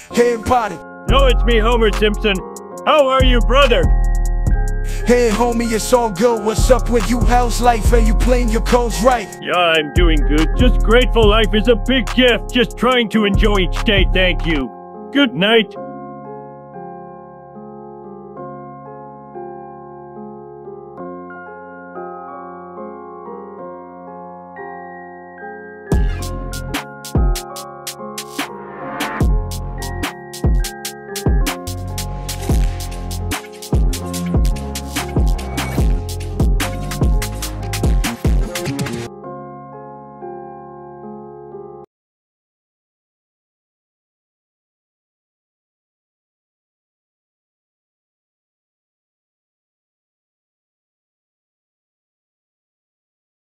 Hey, buddy. No, it's me, Homer Simpson. How are you, brother? Hey, homie, it's all good. What's up with you? How's life? Are you playing your codes right? Yeah, I'm doing good. Just grateful life is a big gift. Just trying to enjoy each day, thank you. Good night.